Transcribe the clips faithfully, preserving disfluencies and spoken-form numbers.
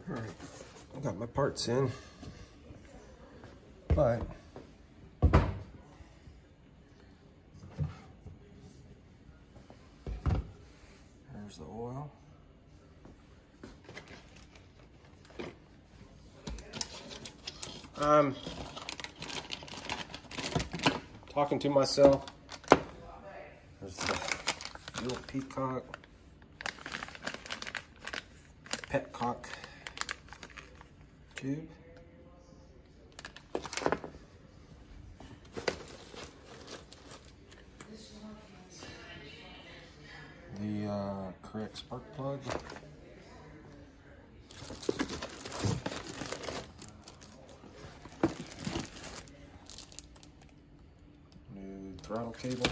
All right, I got my parts in, but there's the oil. I'm talking to myself. There's the little peacock, petcock tube. The uh, correct spark plug. New throttle cable.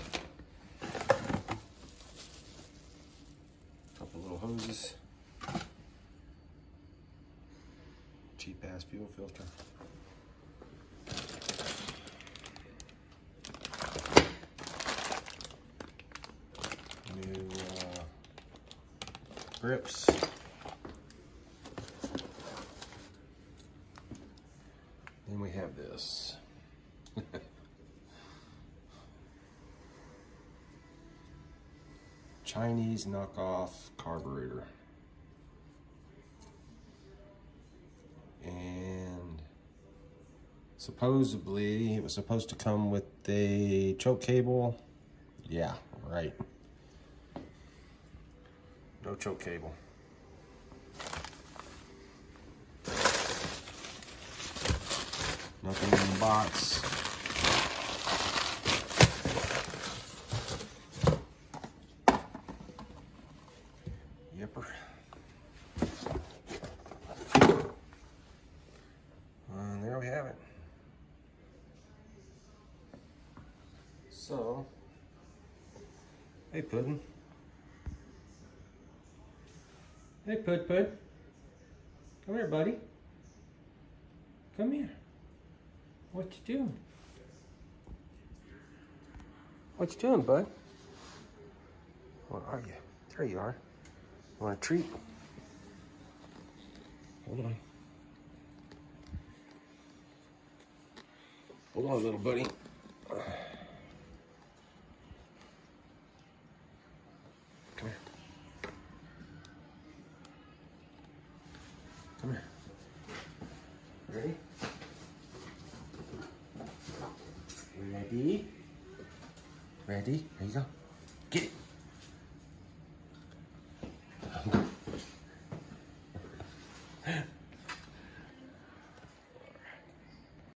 Couple little hoses. Cheap ass fuel filter. New uh, grips. Then we have this. Chinese knockoff carburetor. And supposedly it was supposed to come with a choke cable. Yeah, right. No choke cable. Nothing in the box. Yipper. And there we have it. So, hey Puddin'. Hey Pud Pud. Come here, buddy. Come here. What you doing? What you doing, bud? Where are you? There you are. You want a treat? Hold on. Hold on, little buddy. Come here. Come here. Ready? Ready? Ready? There you go. Get it.